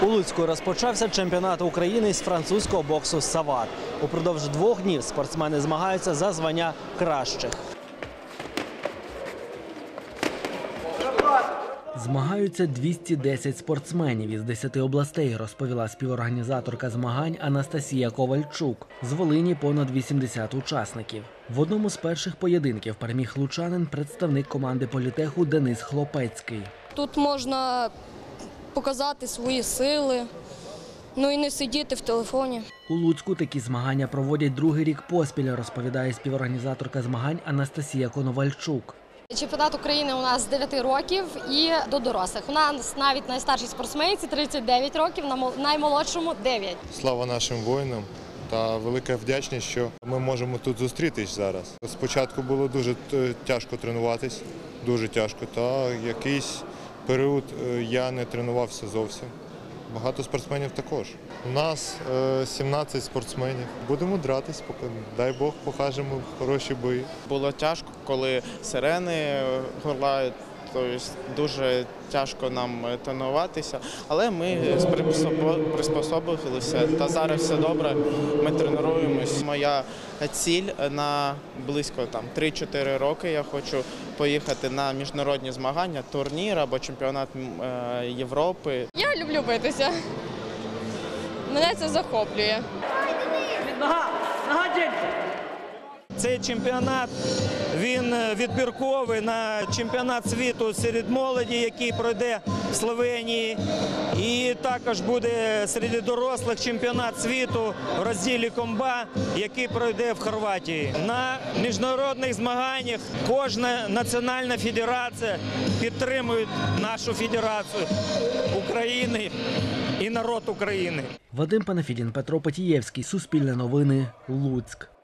У Луцьку розпочався чемпіонат України з французького боксу «Сават». Упродовж 2 днів спортсмени змагаються за звання кращих. Змагаються 210 спортсменів із 10 областей, розповіла співорганізаторка змагань Анастасія Ковальчук. З Волині понад 80 учасників. В одному з перших поєдинків переміг лучанин, представник команди політеху Денис Хлопецький. Тут можна показати свої сили, ну і не сидіти в телефоні. У Луцьку такі змагання проводять 2-й рік поспіль, розповідає співорганізаторка змагань Анастасія Коновальчук. Чемпіонат України у нас з 9 років і до дорослих. У нас навіть найстаршій спортсменці 39 років, наймолодшому 9. Слава нашим воїнам та велика вдячність, що ми можемо тут зустрітись зараз. Спочатку було дуже тяжко тренуватись, дуже тяжко, та якийсь період я не тренувався зовсім. Багато спортсменів також. У нас 17 спортсменів. Будемо дратись, дай Бог, покажемо хороші бої. Було тяжко, коли сирени горлають, тобто дуже тяжко нам тренуватися, але ми приспособилися та зараз все добре, ми тренуємось. Моя ціль на близько 3-4 роки, я хочу поїхати на міжнародні змагання, турнір або чемпіонат Європи. Я люблю битися. Мене це захоплює. Цей чемпіонат, він відбірковий на чемпіонат світу серед молоді, який пройде в Словенії. І також буде серед дорослих чемпіонат світу в розділі комба, який пройде в Хорватії. На міжнародних змаганнях кожна національна федерація підтримує нашу федерацію України і народ України. Вадим Панафідін, Петро Потієвський, Суспільне новини, Луцьк.